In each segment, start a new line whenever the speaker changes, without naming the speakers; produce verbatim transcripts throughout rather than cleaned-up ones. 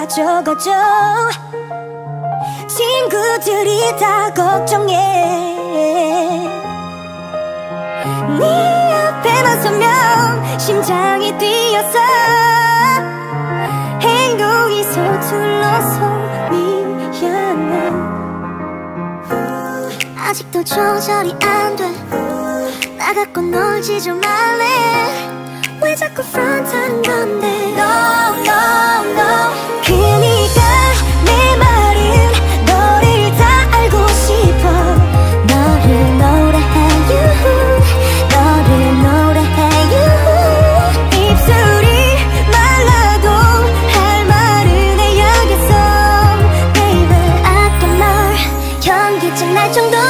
적어줘. 친구들이 다 걱정해. 네 앞에만 서면 심장이 뛰어서 행동이 서툴러서 미안해. 아직도 조절이 안 돼. 나 갖고 놀지 좀 말래. 왜 자꾸 프런트하는 건데. No no no. 그니까 내 말은 너를 다 알고 싶어. 너를 노래해 you. 너를 노래해 you. 입술이 말라도 할 말은 해야겠어. Baby 아껴 널 현기증 날 정도로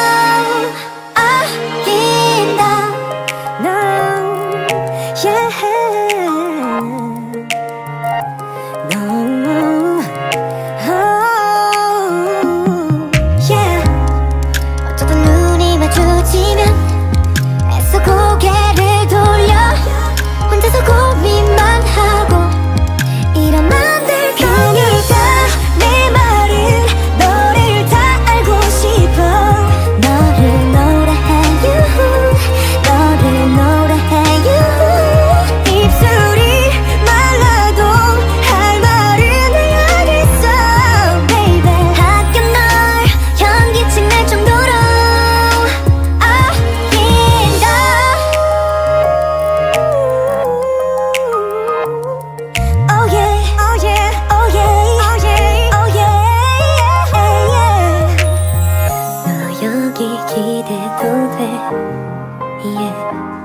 기대도 돼. Yeah.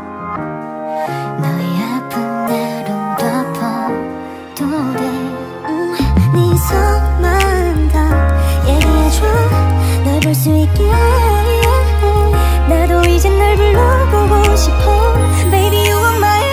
너의 아픈 날은 덮어도 돼. 음, 네 손만 더 얘기해줘. 널 볼 수 있게. 나도 이제 널 불러보고 싶어. Baby you are my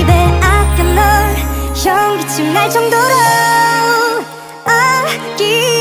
날 정도로 아끼